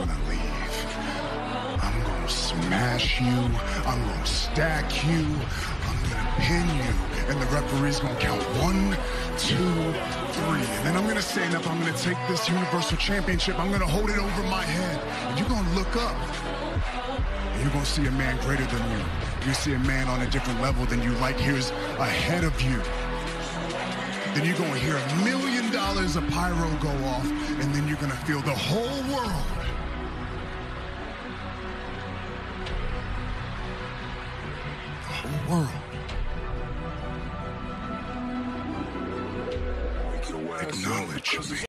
gonna leave. I'm gonna smash you. I'm gonna stack you. I'm gonna pin you. And the referee's gonna count 1, 2, 3. And then I'm gonna stand up. I'm gonna take this Universal Championship. I'm gonna hold it over my head. And you're gonna look up. And you're gonna see a man greater than you. You see a man on a different level than you, like here's ahead of you. Then you're gonna hear $1 million of pyro go off, and then you're gonna feel the whole world. The whole world. Acknowledge me.